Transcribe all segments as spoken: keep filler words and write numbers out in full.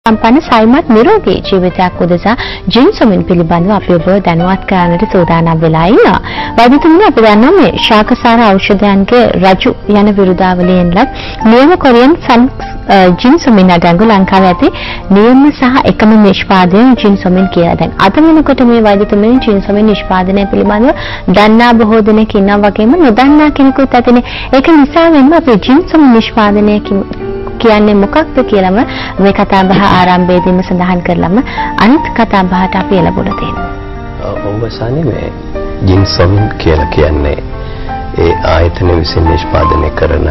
සම්පන්න සයිමත් නිරෝගී ජීවිතයක් උදෙසා ජින්සමින් පිළිබඳව අපි ඔබ දැනුවත් කරන්නට සූදානම් වෙලා ඉන්නවා. වෛද්‍යතුමනි අපි දන්නවා මේ ශාකසාර ඖෂධයන්ගේ රජු යන විරුදාවලියෙන්ලත් නියම කොරියන් ජින්සමින් අඩංගු ලංකාවේ ඇති නියම සහ එකම නිෂ්පාදනය ජින්සමින් කියලා. දැන් අද වෙනකොට මේ වෛද්‍යතුමනි ජින්සමින් නිෂ්පාදනය පිළිබඳව දන්නා බොහෝ දෙනෙක් ඉන්නා වගේම නොදන්නා කෙනෙකුත් ඇතිනේ. ඒක නිසා වෙන්න අපි ජින්සමින් නිෂ්පාදනය කියන්නේ මොකක්ද කියලාම මේ කතා බහ ආරම්භයේදීම සඳහන් කරලම අනිත් කතා බහට අපි එළඹුණා තියෙනවා. ඔවසානේ මේ ජින්සමින් කියලා කියන්නේ ඒ ආයතන විසින් නිෂ්පාදනය කරන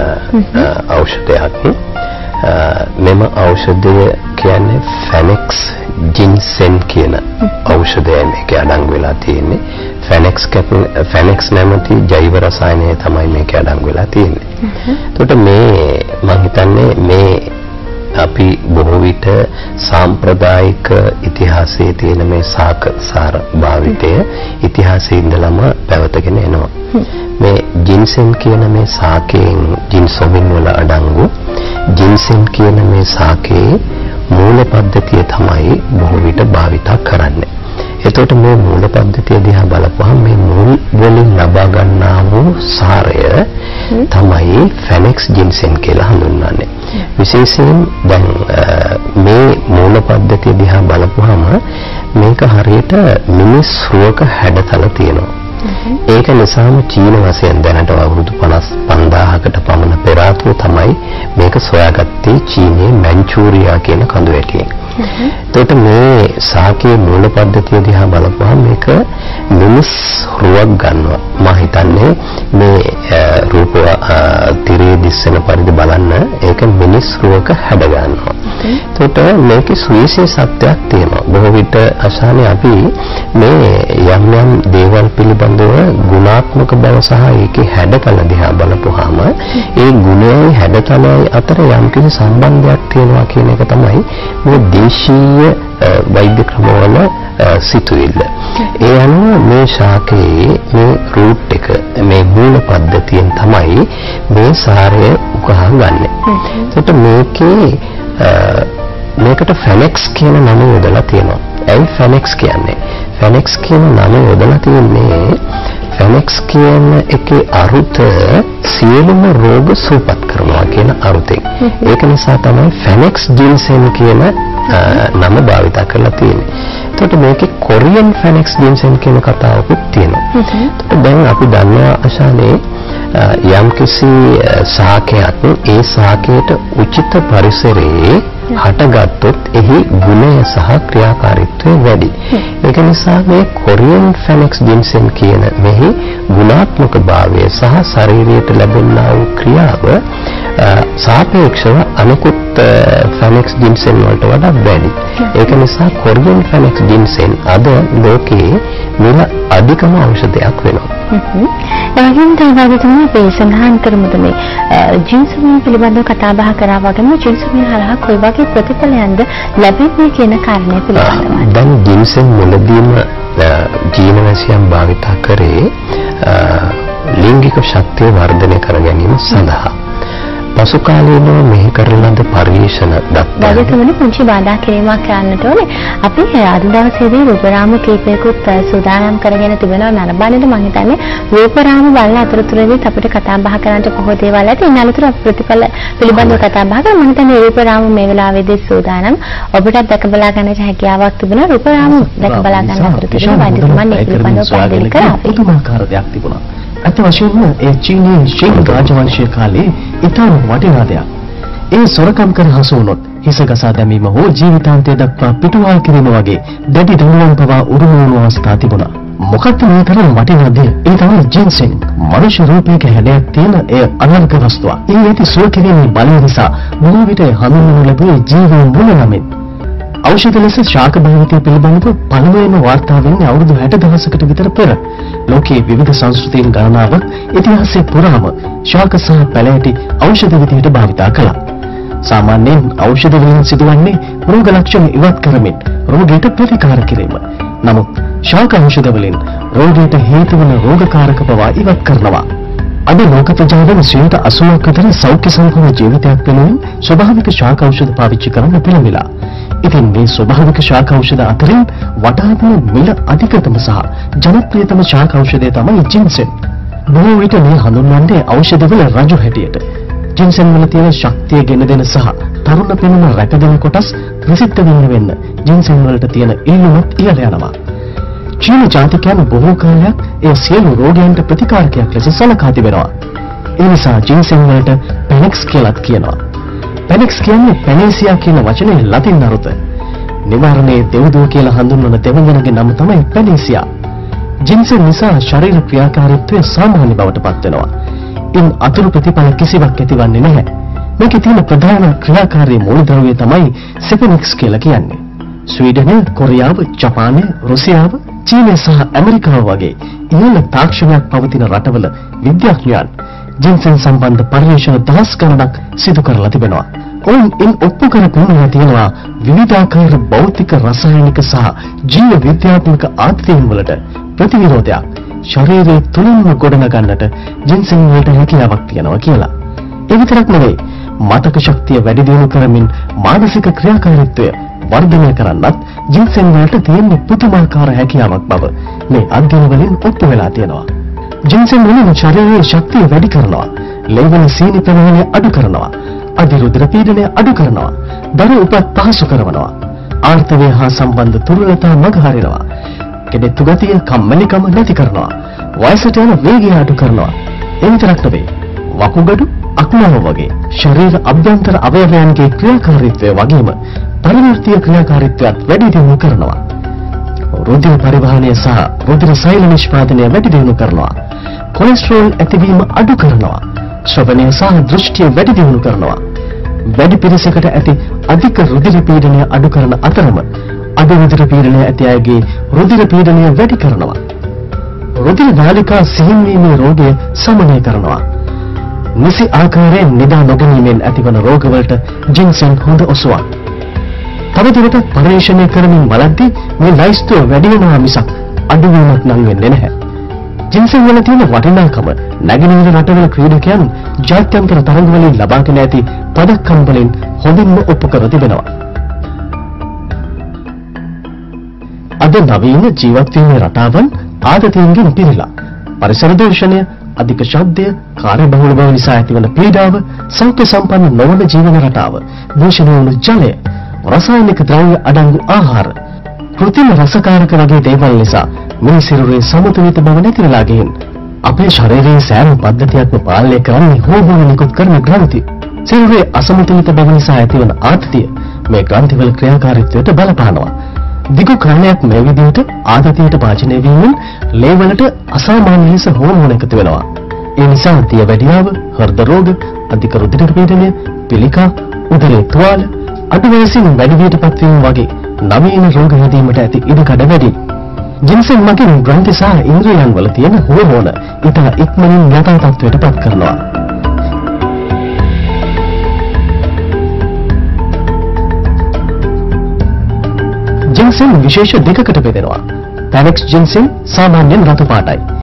ඖෂධයක්. මෙම ඖෂධය කියන්නේ ෆැනෙක්ස් ජින්සෙන් කියන ඖෂධය මේක අඩංගු වෙලා තියෙන්නේ. ෆැනෙක්ස් ෆැනෙක්ස් නැමැති ජෛව රසායනය තමයි මේක අඩංගු වෙලා තියෙන්නේ. එතකොට මේ මම හිතන්නේ මේ අපි බොහෝ විට සාම්ප්‍රදායික ඉතිහාසයේ තියෙන මේ සාකසාර භාවිතය ඉතිහාසයේ ඉඳලම පැවතගෙන එනවා. මේ ජින්සෙන් කියන මේ සාකයෙන් ජින්සොමින් වල අඩංගු ජින්සෙන් කියන මේ සාකයේ මූල පද්ධතිය තමයි බොහෝ විට භාවිතා කරන්නේ. එතකොට මේ මූල පද්ධතිය දිහා බලපුවහම මේ මූල වලින් ලබා ගන්නා වූ සාරය තමයි ෆැනෙක්ස් ජින්සෙන් කියලා හඳුන්වන්නේ. විශේෂයෙන් දැන් මේ මූල පද්ධතිය දිහා බලපුවහම මේක හරියට මිනිස් රුවක හැඩතල තියෙනවා. ඒක නිසාම චීන වශයෙන් දැනට අවුරුදු පනස් පන්දාහකට පමණ පෙර ආතුව තමයි මේක සොයාගත්තේ චීනයේ මැන්චූරියා කියන කඳු වැටියෙන්. එතකොට මේ සාකයේ මූල පද්ධතිය දිහා බලපුවහම මේක මිනිස් රුවක් ගන්නවා. මම හිතන්නේ මේ රූප තිරේ දිස්සන පරිදි බලන්න ඒක මිනිස් රුවක හැඩ ගන්නවා. එතකොට මේකේ සුවිශේෂත්වයක් තියෙනවා. බොහෝ විට අසහනේ අපි මේ යම් යම් දේවල් පිළිබඳව ගුණාත්මක බව සහ ඒකේ හැඩතල දිහා බලපුවාම ඒ ගුණයයි හැඩතලයි අතර යම්කිසි සම්බන්ධයක් තියෙනවා කියන එක තමයි මේ දේශීය වෛද්‍ය ක්‍රමවල සිතුවිල්ල. ඒ අනුව මේ ශාකයේ මේ රූට් එක මේ මූල පද්ධතියෙන් තමයි මේ සාරය උකහා ගන්නෙ. ඒකට මේකේ මේකට ෆැනෙක්ස් කියන නම යොදලා තියෙනවා. ඒ ෆැනෙක්ස් කියන්නේ ෆැනෙක්ස් කියන නම යොදලා තියෙන්නේ ෆැනෙක්ස් කියන එකේ අරුත සියලුම රෝග සුවපත් කරනවා කියන අරුතෙන්. ඒක නිසා තමයි ෆැනෙක්ස් ජින්සෙන් කියන නම භාවිත කරලා තියෙන්නේ. එතකොට මේකේ කොරියන් ෆැනෙක්ස් ජින්සෙන් කියන කතාවකුත් තියෙනවා. එතකොට දැන් අපි දන්නවා අශානේ යම්කිසි ශාකයක් ඒ ශාකයට උචිත පරිසරයේ හටගත්තොත් එහි ගුණය සහ ක්‍රියාකාරීත්වය වැඩි. ඒක නිසා මේ කොරියන් ෆැනෙක්ස් ජින්සෙන් කියන මෙහි ගුණාත්මක භාවය සහ ශරීරයට ලැබෙනා වූ ක්‍රියාව සාපේක්ෂව අනිකුත් ෆැනෙක්ස් ජින්සෙන් වලට වඩා වැඩි. ඒක නිසා කොරියන් ෆැනෙක්ස් ජින්සෙන් අද ලෝකයේ මිල අධිකම ඖෂධයක් වෙනවා. එවැගේම තමයි තමයි අපි සඳහන් කරමුද මේ ජින්සමින් පිළිබඳව කතා බහ කරා වගේම ජින්සමින් හරහා කොයි වගේ ප්‍රතිඵලයන්ද ලැබෙන්නේ කියන කාරණය පිළිබඳව. දැන් ජින්සෙන් මුලදීම ජීනවැසියන් භාවිත කරේ ලිංගික ශක්තිය වර්ධනය කර ගැනීම සඳහා. පසු කාලීනව මෙහි කරන ලද පරීක්ෂණ දක්වනවා. වෛද්‍යතුමනි පුංචි බාධා කිරීමක් කරන්නට ඕනේ. අපි අද දවසේදී රූපරාම කීපයකුත් සූදානම් කරගෙන තිබෙනවා නරඹන්නට. මම හිතන්නේ රූපරාම බලන අතරතුරදී අපිට කතා බහ කරන්නට බොහෝ දේවල් ඇති. ඉන්න අතරතුර ප්‍රතිඵල පිළිබඳව කතා බහ කරමු. මම හිතන්නේ රූපරාම මේ වෙලාවේදී සූදානම්. ඔබට දැක බලා ගන්නට හැකියාවක් තිබුණා. රූපරාම දැක බලා ගන්න අතරතුරදී වෛද්‍යතුමන් මේ පිළිබඳව පැහැදිලි කරා. පුදුමාකාර දෙයක් තිබුණා. අත වශයෙන්ම ඒ චීනයේ ශිං රාජවංශීය කාලේ ඉතාම වටිනා දෙයක්. ඒ සොරකම් කර හසු වුණොත් හිස ගසා දැමීම හෝ ජීවිතාන්තය දක්වා පිටුවහල් කිරීම වගේ දැඩි දඬුවම් පවා උරුම වූ අවස්ථා තිබුණා. මොකක්ද මේ තරම් වටිනා දෙය? ඒ තමයි ජින්සෙන්. මනුෂ්‍ය රූපයක හැඩයක් තියෙන ඒ අනර්ග වස්තුවක්. ඒ ඇති සුව කිරීමේ බලය නිසා බොහෝ විට හඳුන්වනු ලැබුවේ ජීවන මුල නමින්. ඖෂධ ලෙස ශාක භාවිතය පිළිබඳව පළමුවෙන්ම වාර්තා වෙන්නේ අවුරුදු හැට දහසකට විතර පෙර. ලෝකයේ විවිධ සංස්කෘතීන් ගණනාවක් ඉතිහාසයේ පුරාම ශාක සහ පැලෑටි ඖෂධ විදිහට භාවිතා කළා. සාමාන්‍යයෙන් ඖෂධ වලින් සිදුවන්නේ රෝග ලක්ෂණ ඉවත් කරමින් රෝගයට ප්‍රතිකාර කිරීම. නමුත් ශාක ඖෂධ වලින් රෝගයට හේතු වන රෝගකාරක පවා ඉවත් කරනවා. අද ලෝක ප්‍රජාවන් සියයට අසූවක් විතර සෞඛ්‍ය සම්පන්න ජීවිතයක් වෙනුවෙන් ස්වභාවික ශාක ඖෂධ පාවිච්චි කරන්න පෙළඹිලා. ඉතින් මේ ස්වභාවික ශාක ඖෂධ අතරින් වටාපින මිල අධිකතම සහ ජනප්‍රියතම ශාක ඖෂධය තමයි ජින්සෙන්. බොහෝ විට මේ හඳුන්වන්නේ ඖෂධවල රජු හැටියට. ජින්සෙන් වල තියෙන ශක්තිය ගෙන දෙන සහ තරුණ පෙනුම රැකදෙන කොටස් ප්‍රසිද්ධ වෙන්න වෙන්න ජින්සෙන් වලට තියෙන ඉල්ලුමත් ඉහළ යනවා. චීන ජාතිකයන් බොහෝ කාලයක් ඒ සියලු රෝගයන්ට ප්‍රතිකාරකයක් ලෙස සලකා තිබෙනවා. ඒ නිසා ජින්සෙන් වලට පැනෙක්ස් කියලාත් කියනවා. පැනෙක්ස් කියන්නේ පැනේසියා කියන වචනේ ලතින් අර්ථ. නිවාරණයේ දෙව්දුව කියලා හඳුන්වන දෙවඟනගේ නම තමයි පැනේසියා. ජින්සෙන් නිසා ශරීර ක්‍රියාකාරීත්වය සාමාන්‍ය බවට පත් වෙනවා. ඉන් අතුරු ප්‍රතිඵල කිසිවක් ඇතිවන්නේ නැහැ. මේකේ තියෙන ප්‍රධාන ක්‍රියාකාරී මූලද්‍රව්‍යය තමයි සෙපෙනික්ස් කියලා කියන්නේ. ස්වීඩනය, කොරියාව, ජපානය, රුසියාව, චීනය සහ ඇමරිකාව වගේ ඉහළ තාක්ෂණයක් පවතින රටවල විද්‍යාඥයන් ජින්සෙන් සම්බන්ධ පර්යේෂණ දහස් ගණනක් සිදු කරලා තිබෙනවා. ඔවුන් ඉන් ඔප්පු කරපුවා තියෙනවා විවිධාකාර භෞතික, රසායනික සහ ජීව විද්‍යාත්මක ආත්මයන් වලට ප්‍රතිවිරෝධයක් ශරීරයේ තුලින්ම ගොඩනගන්නට ජින්සෙන් වලට හැකියාවක් තියෙනවා කියලා. ඒ විතරක් නෙවෙයි, මතක ශක්තිය වැඩි දියුණු කරමින් මානසික ක්‍රියාකාරීත්වය වර්ධනය කරන්නත් ජින්සෙන් වලට තියෙන පුදුමාකාර හැකියාවක් බව මේ අධ්‍යයන වලින් ඔප්පු වෙලා තියෙනවා. ජින්සෙන් වලින් ශරීරයේ ශක්තිය වැඩි කරනවා, ලෙවන සීනි ප්‍රමාණය අඩු කරනවා, අධිරුධිර පීඩනය අඩු කරනවා, දර උපත් පහසු කරනවා, ආර්ථවය හා සම්බන්ධ දුර්වලතා මගහරිනවා, කෙනෙක්තු ගතිය කම්මැලිකම නැති කරනවා, වයසට යන වේගය අඩු කරනවා. ඒ විතරක් නෙවෙයි, වකුගඩු, අක්මාව වගේ ශරීර අභ්‍යන්තර අවයවයන්ගේ ක්‍රියාකාරීත්වය වගේම පරිවර්තීය ක්‍රියාකාරීත්වයත් වැඩි දියුණු කරනවා. රුධිර පරිවහනය සහ රුධිර සෛල නිෂ්පාදනය වැඩි දියුණු කරනවා. කොලෙස්ටරෝල් ඇතිවීම අඩු කරනවා. ශ්‍රවණය සහ දෘෂ්ටිය වැඩි දියුණු කරනවා. වැඩි පිරිසකට ඇති අධික රුධිර පීඩනය අඩු කරන අතරම අඩු රුධිර පීඩනය ඇති අයගේ රුධිර පීඩනය වැඩි කරනවා. රුධිර නාලිකා සිහින් වීමේ රෝගය සමනය කරනවා. නිසි ආකාරයෙන් නිදා නොගැනීමෙන් ඇතිවන රෝගවලට ජින්සෙන් හොඳ ඔසුවක්. තවදුරටත් පරීක්ෂණය කරමින් බලද්දී මේ ලයිස්තුව වැඩි වෙනවා මිසක් අඩු වීමක් නම් වෙන්නේ නැහැ. ජින්සෙන් වල තියෙන වටිනාකම නැගෙනහිර රටවල ක්‍රීඩකයන් ජාත්‍යන්තර තරඟ වලින් ලබාගෙන ඇති පදක්කම් වලින් හොඳින්ම ඔප්පු කර තිබෙනවා. අද නවීන ජීවත් වීමේ රටාවන් ආදතීන්ගෙන් පිරීලා පරිසර දූෂණය, අධික ශබ්දය, කාර්යබහුල බව නිසා ඇතිවන පීඩාව, සෞඛ්‍ය සම්පන්න නොවන ජීවන රටාව, දූෂණය වුණු ජලය, රසායනික ද්‍රව්‍ය අඩංගු ආහාර, කෘත්‍රිම රසකාරක වගේ දේවල් නිසා මේ සිරුරේ සමතුලිත බව නැති වෙලා ගින් අපේ ශරීරයේ සෑම පද්ධතියක්ම පාලනය කරන්නේ හෝමෝන නිකුත් කරන ග්‍රන්ථි. සිරුරේ අසමතුලිත බව නිසා ඇතිවන ආතතිය මේ ග්‍රන්ථිවල ක්‍රියාකාරීත්වයට බලපානවා. දිගු කාලයක් මේ විදිහට ආතතියට භාජනය වීමෙන් ලේ වලට අසාමාන්‍ය ලෙස හෝමෝන එකතු වෙනවා. ඒ නිසා දියවැඩියාව, හෘද රෝග, අධික රුධිර පීඩනය, පිළිකා, උදරයේ තුවාල, අඩු වයසින් වැඩි වියටපත් වීම වගේ නවීන රෝග හැදීමට ඇති ඉඩකඩ වැඩි. ජින්සෙන් මගින් ග්‍රන්ථි සහ ඉන්ද්‍රියයන් වල තියෙන හෝමෝන ඉතා ඉක්මනින් යථා තත්ත්වයට පත් කරනවා. ජින්සෙන් විශේෂ දෙකකට බෙදෙනවා. පැනෙක්ස් ජින්සෙන් සාමාන්‍යයෙන් රතු පාටයි.